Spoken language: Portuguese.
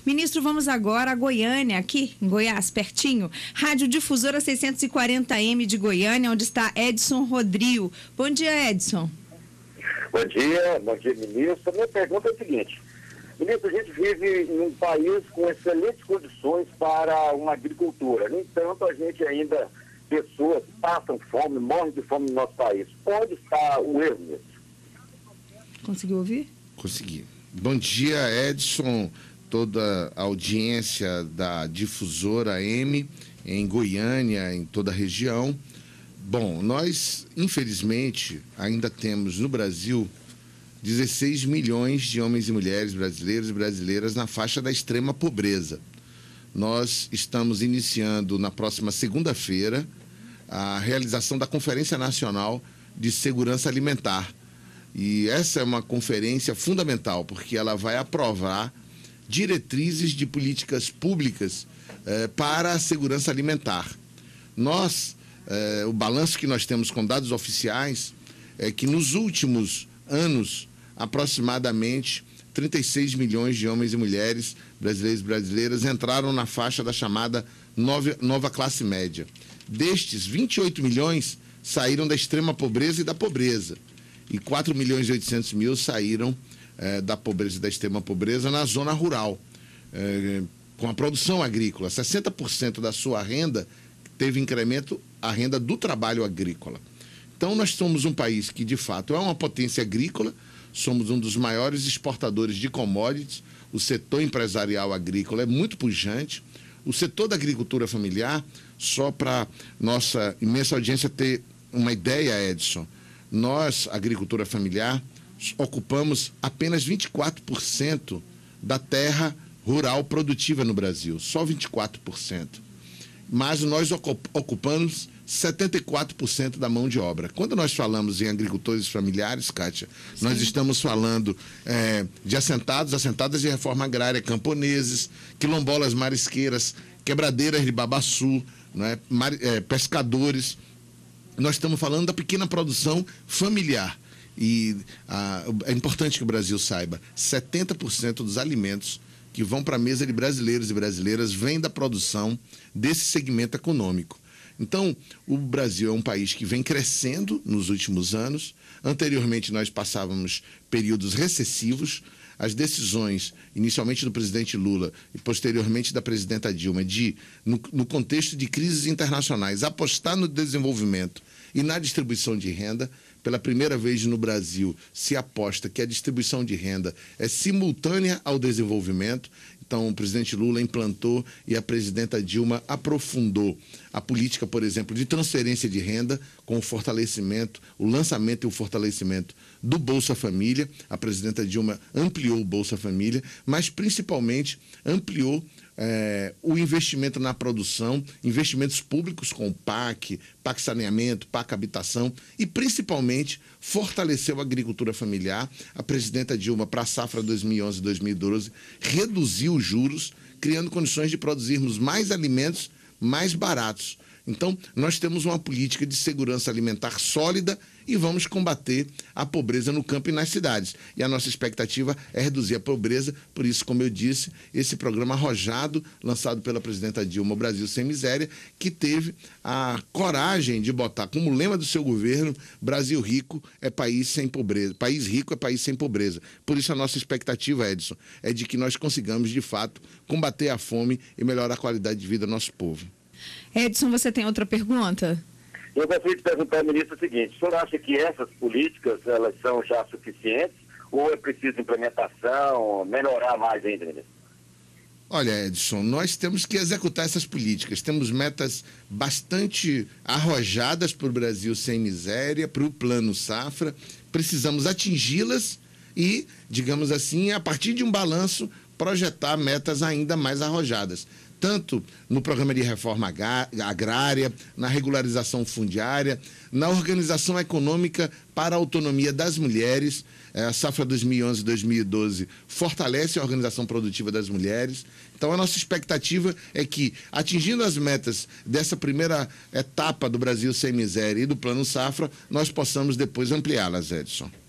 Ministro, vamos agora a Goiânia, aqui em Goiás, pertinho. Rádio Difusora 640M de Goiânia, onde está Edson Rodrigo. Bom dia, Edson. Bom dia, ministro. A minha pergunta é a seguinte. Ministro, a gente vive em um país com excelentes condições para uma agricultura. No entanto, a gente ainda, pessoas passam fome, morrem de fome no nosso país. Onde está o erro nisso? Conseguiu ouvir? Consegui. Bom dia, Edson, toda a audiência da Difusora M em Goiânia, em toda a região. Bom, nós, infelizmente, ainda temos no Brasil 16 milhões de homens e mulheres brasileiros e brasileiras na faixa da extrema pobreza. Nós estamos iniciando na próxima segunda-feira a realização da Conferência Nacional de Segurança Alimentar. E essa é uma conferência fundamental, porque ela vai aprovar diretrizes de políticas públicas para a segurança alimentar. O balanço que nós temos com dados oficiais é que nos últimos anos, aproximadamente 36 milhões de homens e mulheres brasileiros e brasileiras entraram na faixa da chamada nova classe média. Destes, 28 milhões saíram da extrema pobreza e da pobreza. E 4 milhões e 800 mil saíram da pobreza e da extrema pobreza na zona rural, com a produção agrícola. 60% da sua renda teve incremento a renda do trabalho agrícola. Então, nós somos um país que, de fato, é uma potência agrícola, somos um dos maiores exportadores de commodities, o setor empresarial agrícola é muito pujante, o setor da agricultura familiar, só para nossa imensa audiência ter uma ideia, Edson, nós, agricultura familiar, ocupamos apenas 24% da terra rural produtiva no Brasil, só 24%. Mas nós ocupamos 74% da mão de obra. Quando nós falamos em agricultores familiares, Kátia, sim, nós estamos falando de assentadas de reforma agrária, camponeses, quilombolas marisqueiras, quebradeiras de babaçu, né, pescadores. Nós estamos falando da pequena produção familiar. E é importante que o Brasil saiba, 70% dos alimentos que vão para a mesa de brasileiros e brasileiras vêm da produção desse segmento econômico. Então, o Brasil é um país que vem crescendo nos últimos anos. Anteriormente, nós passávamos períodos recessivos. As decisões, inicialmente do presidente Lula e posteriormente da presidenta Dilma, no contexto de crises internacionais, apostar no desenvolvimento e na distribuição de renda. Pela primeira vez no Brasil, se aposta que a distribuição de renda é simultânea ao desenvolvimento. Então, o presidente Lula implantou e a presidenta Dilma aprofundou a política, por exemplo, de transferência de renda com o fortalecimento, o lançamento e o fortalecimento do Bolsa Família. A presidenta Dilma ampliou o Bolsa Família, mas principalmente ampliou o investimento na produção, investimentos públicos com o PAC Saneamento, PAC Habitação e principalmente fortaleceu a agricultura familiar. A presidenta Dilma, para a safra 2011-2012, reduziu os juros, criando condições de produzirmos mais alimentos mais baratos. Então, nós temos uma política de segurança alimentar sólida e vamos combater a pobreza no campo e nas cidades. E a nossa expectativa é reduzir a pobreza, por isso, como eu disse, esse programa arrojado, lançado pela presidenta Dilma, o Brasil Sem Miséria, que teve a coragem de botar como lema do seu governo, Brasil rico é país sem pobreza, país rico é país sem pobreza. Por isso, a nossa expectativa, Edson, é de que nós consigamos, de fato, combater a fome e melhorar a qualidade de vida do nosso povo. Edson, você tem outra pergunta? Eu gostaria de perguntar ao ministro o seguinte: o senhor acha que essas políticas, elas são já suficientes ou é preciso implementação, melhorar mais ainda, ministro? Olha, Edson, nós temos que executar essas políticas. Temos metas bastante arrojadas para o Brasil Sem Miséria, para o Plano Safra. Precisamos atingi-las e, digamos assim, a partir de um balanço, projetar metas ainda mais arrojadas. Tanto no programa de reforma agrária, na regularização fundiária, na organização econômica para a autonomia das mulheres. A safra 2011-2012 fortalece a organização produtiva das mulheres. Então, a nossa expectativa é que, atingindo as metas dessa primeira etapa do Brasil Sem Miséria e do Plano Safra, nós possamos depois ampliá-las, Edson.